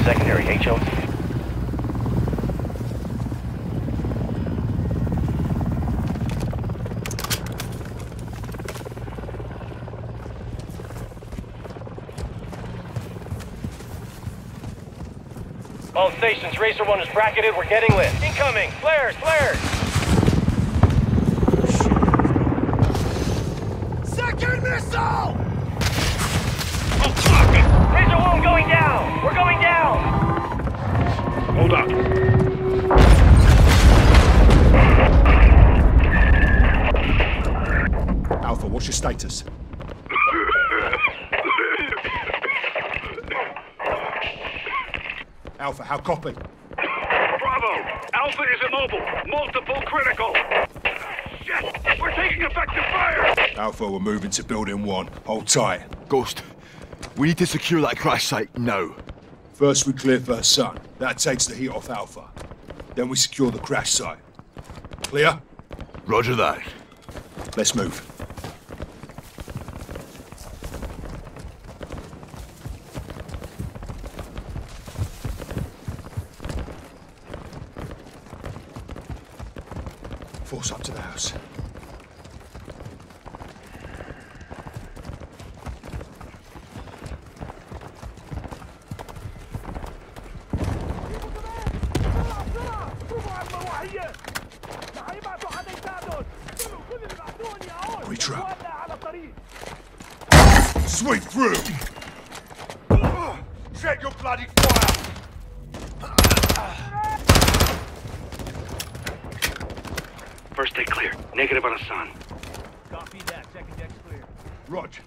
secondary HO. All stations, Racer 1 is bracketed, we're getting lit. Incoming! Flares! Flares! Second missile! Oh, fuck! Racer 1 going down! We're going down! Hold up. Alpha, what's your status? Alpha, how copy? Bravo! Alpha is immobile. Multiple critical. Shit! We're taking effective fire! Alpha, we're moving to building 1. Hold tight. Ghost, we need to secure that crash site now. First we clear First Sun. That takes the heat off Alpha. Then we secure the crash site. Clear? Roger that. Let's move. Force up to the house. Retrap. Sweep through! Check your bloody fire! First deck clear. Negative on Hassan. Copy that. Second deck's clear. Roger.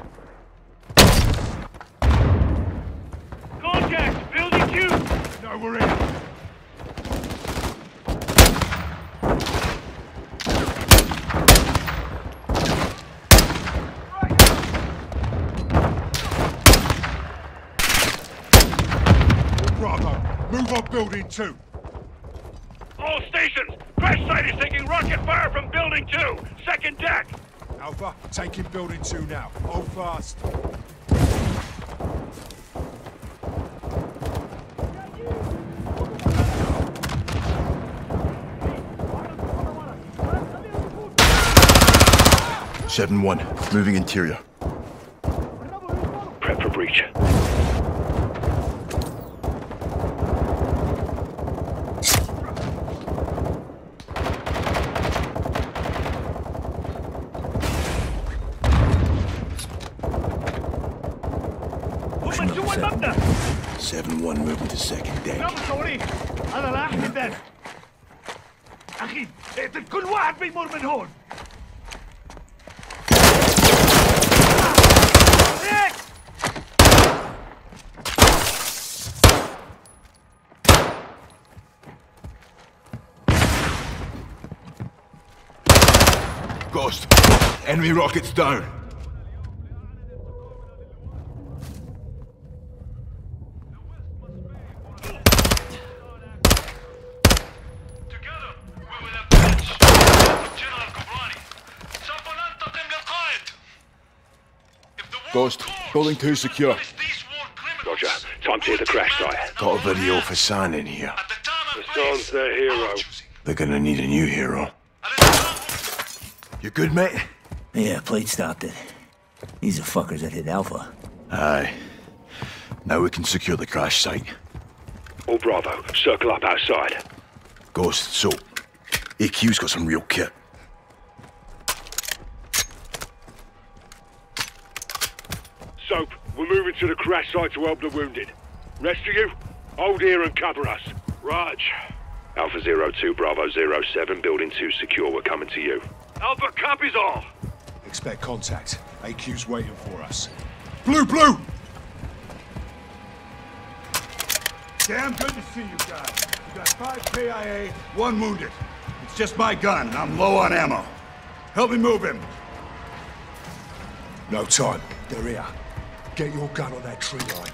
Contact! Building 2! No, we're in. Bravo, move on building 2. All stations! Crash site is taking rocket fire from building 2! Second deck! Alpha, taking building 2 now. Hold fast. Seven 1, moving interior. Prep for breach. Pushing up 7 1, moving to second deck. انا لاحق الدرب اخي اقتل كل واحد بيمر من هون Ghost, enemy rockets down. Ghost, building 2 secure. Roger. Time to hit the crash site. Got a video for San in here. Hassan's their hero. They're gonna need a new hero. You good, mate? Yeah, plate stopped it. These are fuckers that hit Alpha. Aye. Now we can secure the crash site. All Bravo. Circle up outside. Ghost, so AQ's got some real kit. Soap, we're moving to the crash site to help the wounded. Rest of you, hold here and cover us. Raj. Alpha 02, Bravo 07, building 2 secure. We're coming to you. Alpha copies all. Expect contact. AQ's waiting for us. Blue, blue! Damn good to see you guys. We got 5 KIA, 1 wounded. It's just my gun, and I'm low on ammo. Help me move him. No time. They're here. Get your gun on that tree line.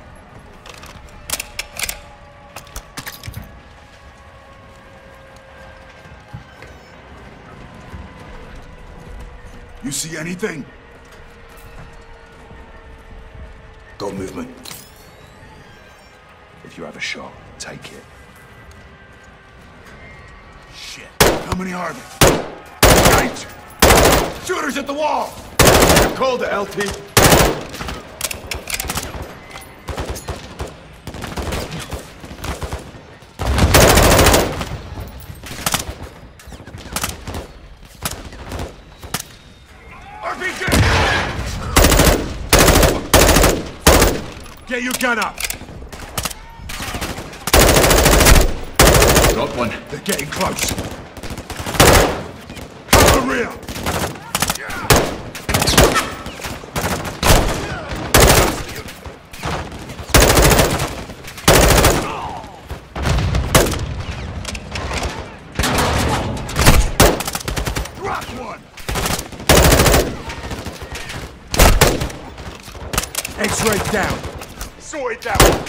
You see anything? Got movement. If you have a shot, take it. Shit. How many are there? 8! Shooters at the wall! Call the LT. RPG! Get your gun up! Got one. They're getting close. Cover rear! Drop one! X-ray down. Saw it down!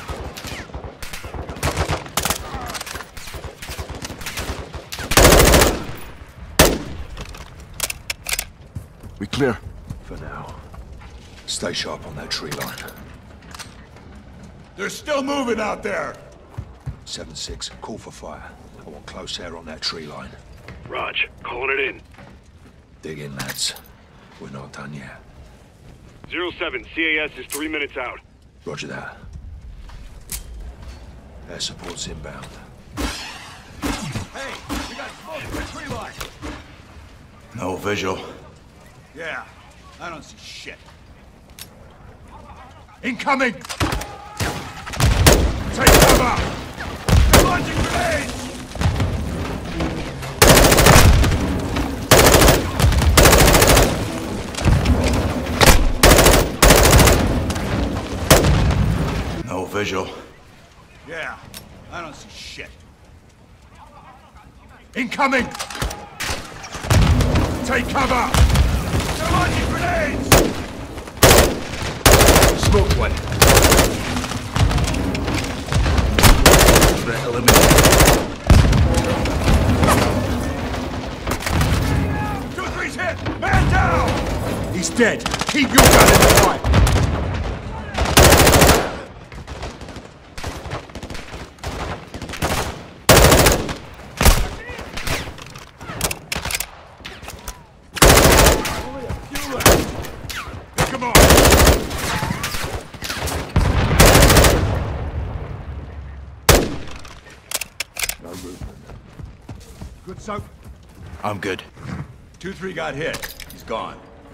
We clear. For now. Stay sharp on that tree line. They're still moving out there! 7-6, call for fire. I want close air on that tree line. Raj, calling it in. Dig in, lads. We're not done yet. 07, CAS is 3 minutes out. Roger that. Air support's inbound. Hey, we got smoke from the tree line! No visual. Yeah, I don't see shit. Incoming! Take cover! They're launching grenades! No visual. Yeah, I don't see shit. Incoming! Take cover! They're launching grenades! Smoked one. Threat eliminated. 2-3's hit! Man down! He's dead. Keep your gun in the fight. Come on! No movement. Good soap. I'm good. 2-3 got hit. He's gone.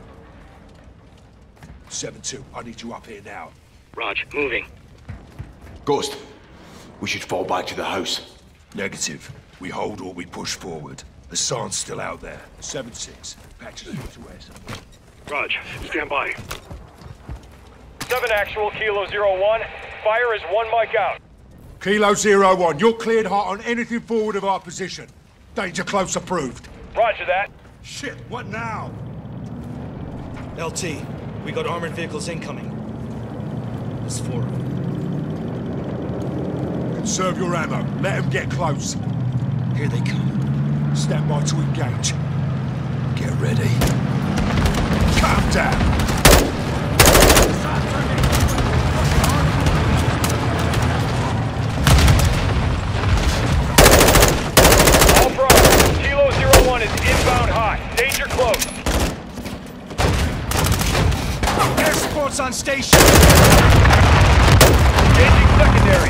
7-2, I need you up here now. Raj, moving. Ghost, we should fall back to the house. Negative. We hold or we push forward. Hassan's still out there. 7-6, patches through to where somewhere. Raj, stand by. 7 actual, Kilo 01. Fire is 1 mic out. Kilo 01, you're cleared hot on anything forward of our position. Danger close approved. Roger that. Shit, what now? LT, we got armored vehicles incoming. There's 4 of them. Conserve your ammo. Let them get close. Here they come. Stand by to engage. Get ready. Calm down. All Bravo, Kilo 01 is inbound high. Danger close. Air support's on station! Engaging secondary.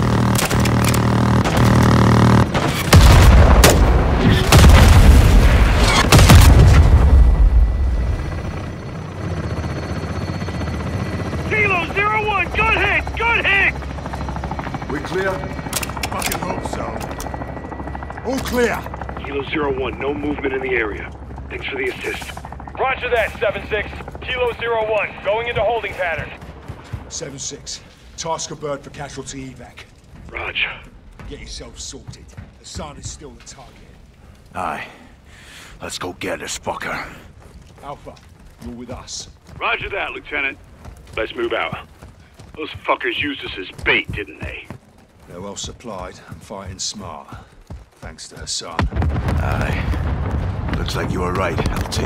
Kilo 01, gun hit! Gun hit! We clear? Fucking hope so. All clear. Kilo 01, no movement in the area. Thanks for the assist. Roger that, 7-6. Kilo 01, going into holding pattern. 7-6, task a bird for casualty evac. Raj, Get yourself sorted. Hassan is still the target. Aye. Let's go get this fucker. Alpha, you're with us. Roger that, Lieutenant. Let's move out. Those fuckers used us as bait, didn't they? They're well supplied and fighting smart. Thanks to Hassan. Aye. Looks like you were right, LT.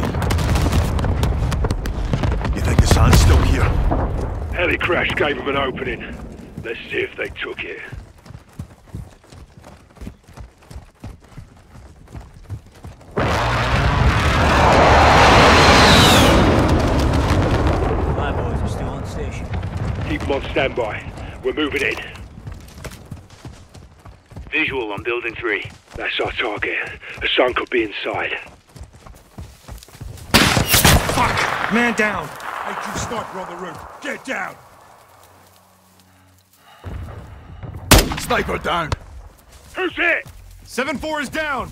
You think Hassan's still here? Heli crash gave him an opening. Let's see if they took it. My boys are still on station. Keep them on standby. We're moving in. Visual on building 3. That's our target. Hassan could be inside. Fuck! Man down! HQ sniper on the roof. Get down! Sniper down! Who's it? 7-4 is down!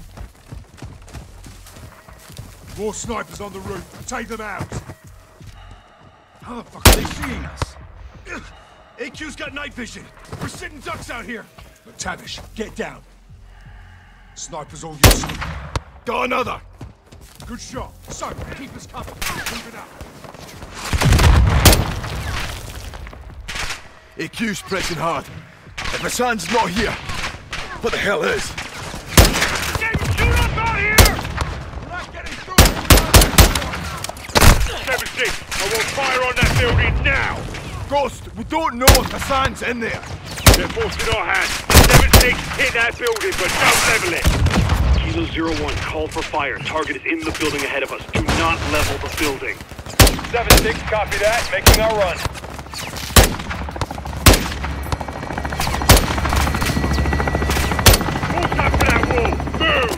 More snipers on the roof. Take them out. How the fuck are they seeing us? AQ's got night vision. We're sitting ducks out here. Tavish, get down. Snipers all yours. Got another. Good shot. So, keep us covered. Move it up. AQ's pressing hard. If Hassan's not here, what the hell is? Shoot us out here! We're not getting through. 7-6, I want fire on that building now! Ghost, we don't know if Hassan's in there. They're forcing our hand. 7-6, hit that building, but don't level it! Kilo 01, call for fire. Target is in the building ahead of us. Do not level the building. 7-6, copy that. Making our run. Force up to that wall! Move!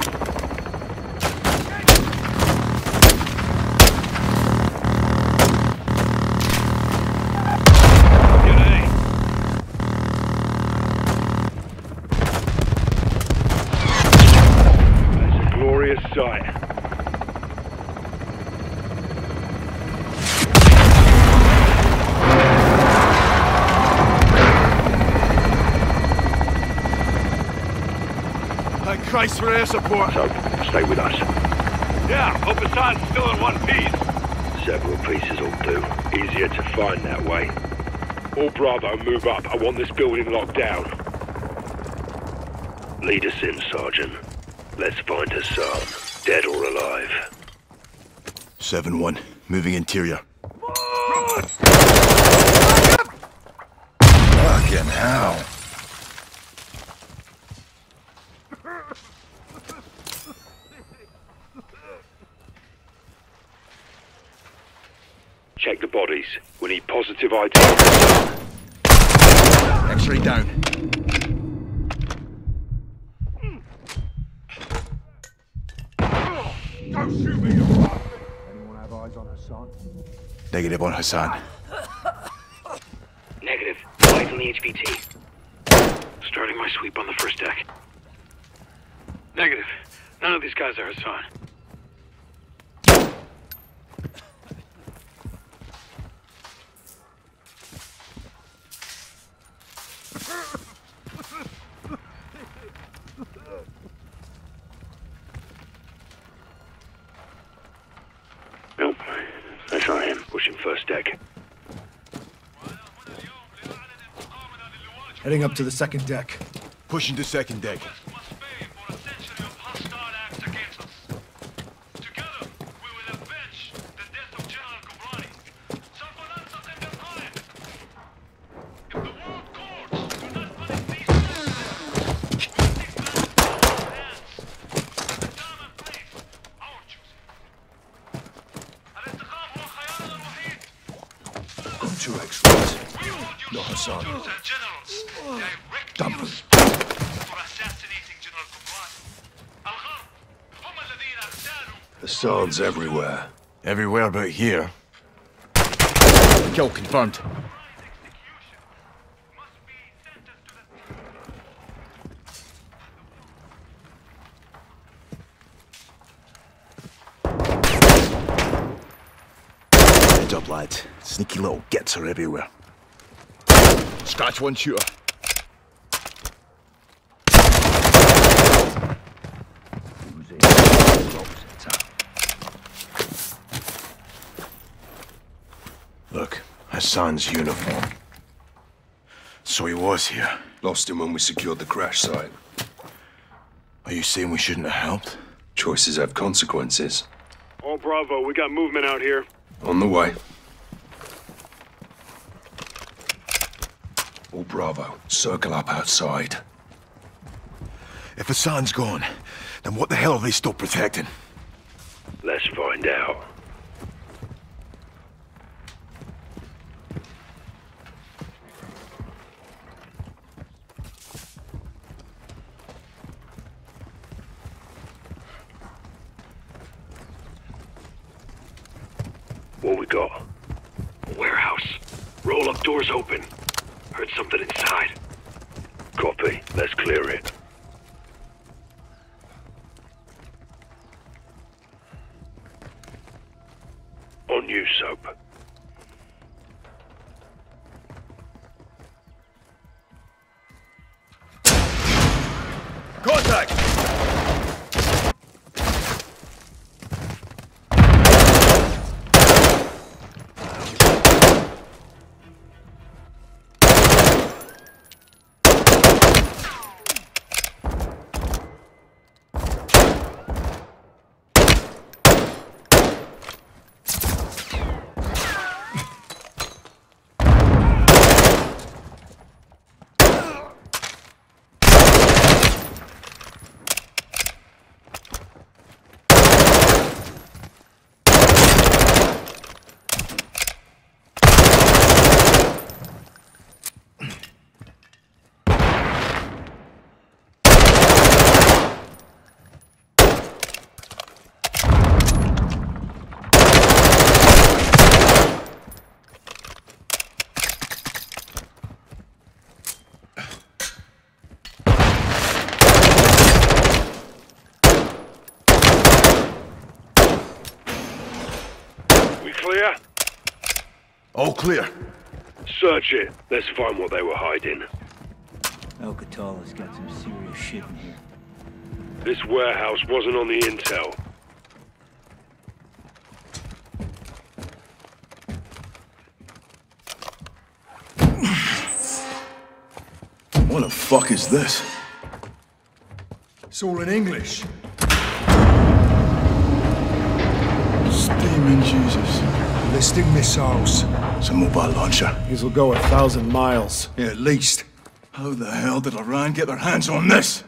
Sight. Thank Christ for air support. So, stay with us. Yeah, hope Hassan's still in one piece. Several pieces will do. Easier to find that way. All Bravo, move up. I want this building locked down. Lead us in, Sergeant. Let's find Hassan. Dead or alive. 7-1, moving interior. Fucking hell. Check the bodies. We need positive ID. X-ray down. Don't shoot me, you bastard! Anyone have eyes on Hassan? Negative on Hassan. Negative. Light on the HVT. Starting my sweep on the first deck. Negative. None of these guys are Hassan. Nope. That's not him. Pushing first deck. Heading up to the second deck. Pushing to second deck. Two X-rays. No Hassan. Dump him. Hassan's everywhere. Everywhere but here. Kill confirmed. Heads up, lads. Sneaky little gets are everywhere. Scratch one shooter. Look, Hassan's uniform. So he was here. Lost him when we secured the crash site. Are you saying we shouldn't have helped? Choices have consequences. All Bravo, we got movement out here. On the way. All Bravo. Circle up outside. If Hassan's gone, then what the hell are they still protecting? Let's find out. What we got? A warehouse. Roll-up doors open. Heard something inside. Copy. Let's clear it. On you, Soap. Contact! Clear? All clear. Search it. Let's find what they were hiding. Alcatala's got some serious shit in here. This warehouse wasn't on the intel. What the fuck is this? It's all in English. Steaming Jesus. Ballistic missiles. It's a mobile launcher. These will go 1,000 miles. Yeah, at least. How the hell did Iran get their hands on this?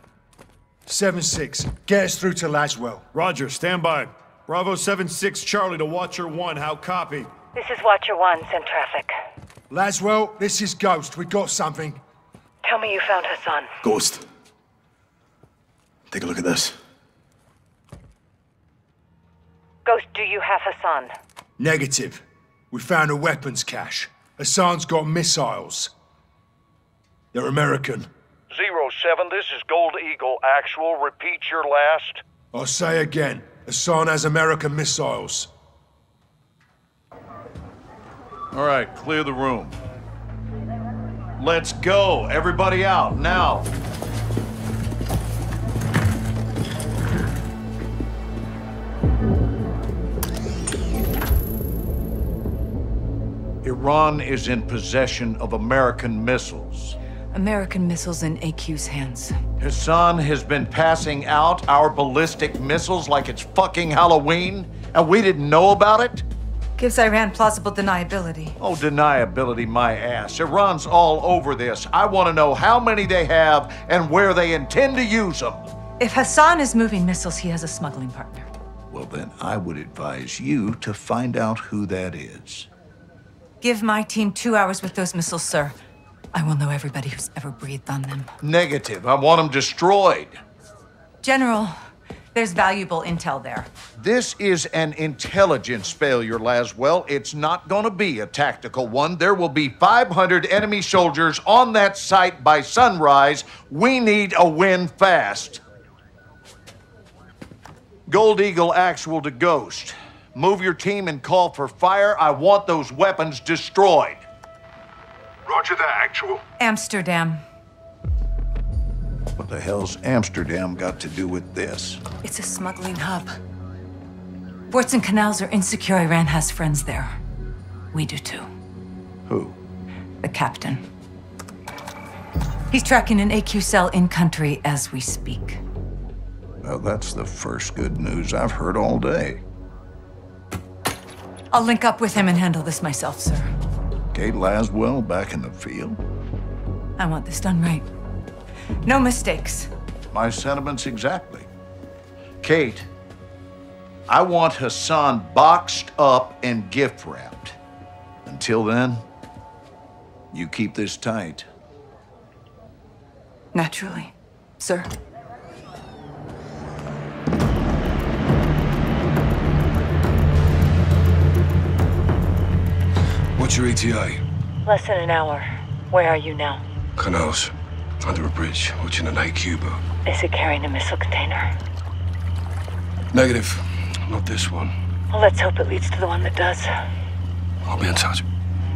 7-6. Get us through to Laswell. Roger, stand by. Bravo 7-6 Charlie to Watcher 1. How copy? This is Watcher 1. Send traffic. Laswell, this is Ghost. We got something. Tell me you found Hassan. Ghost. Take a look at this. Ghost, do you have Hassan? Negative. We found a weapons cache. Hassan's got missiles. They're American. 07, this is Gold Eagle. Actual, repeat your last. I'll say again. Hassan has American missiles. All right, clear the room. Let's go. Everybody out, now. Iran is in possession of American missiles. American missiles in AQ's hands. Hassan has been passing out our ballistic missiles like it's fucking Halloween, and we didn't know about it? Gives Iran plausible deniability. Oh, deniability my ass. Iran's all over this. I want to know how many they have and where they intend to use them. If Hassan is moving missiles, he has a smuggling partner. Well, then I would advise you to find out who that is. Give my team 2 hours with those missiles, sir. I will know everybody who's ever breathed on them. Negative. I want them destroyed. General, there's valuable intel there. This is an intelligence failure, Laswell. It's not going to be a tactical one. There will be 500 enemy soldiers on that site by sunrise. We need a win fast. Gold Eagle actual to Ghost. Move your team and call for fire. I want those weapons destroyed. Roger that, actual. Amsterdam. What the hell's Amsterdam got to do with this? It's a smuggling hub. Ports and canals are insecure. Iran has friends there. We do too. Who? The captain. He's tracking an AQ cell in country as we speak. Well, that's the first good news I've heard all day. I'll link up with him and handle this myself, sir. Kate Laswell back in the field? I want this done right. No mistakes. My sentiments exactly. Kate, I want Hassan boxed up and gift wrapped. Until then, you keep this tight. Naturally, sir. What's your ETA? Less than an hour. Where are you now? Canals. Under a bridge, watching an AQ boat. Is it carrying a missile container? Negative. Not this one. Well, let's hope it leads to the one that does. I'll be in touch.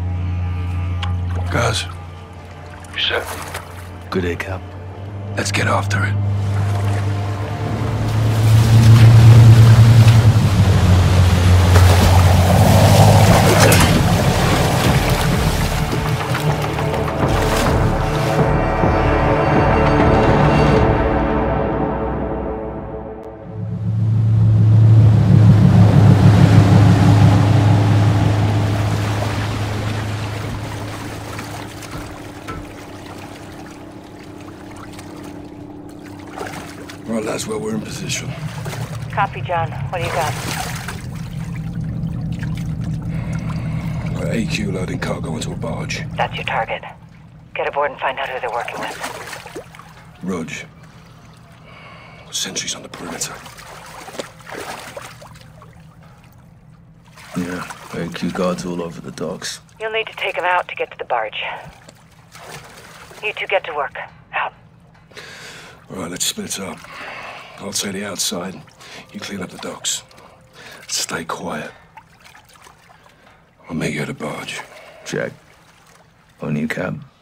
Guys. You set? Good day, Cap. Let's get after it. Right, lads, well, we're in position. Copy, John. What do you got? AQ loading cargo onto a barge. That's your target. Get aboard and find out who they're working with. Rudge. Sentries on the perimeter. Yeah, AQ guards all over the docks. You'll need to take them out to get to the barge. You two get to work. Out. All right, let's split up. I'll take the outside. You clean up the docks. Stay quiet. I'll meet you at the barge. Check. On you, Cab.